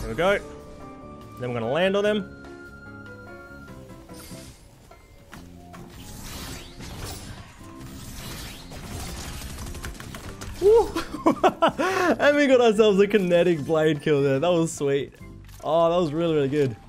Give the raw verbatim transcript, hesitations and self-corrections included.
There we go. Then we're gonna land on them. Woo! And we got ourselves a kinetic blade kill there. That was sweet. Oh, that was really, really good.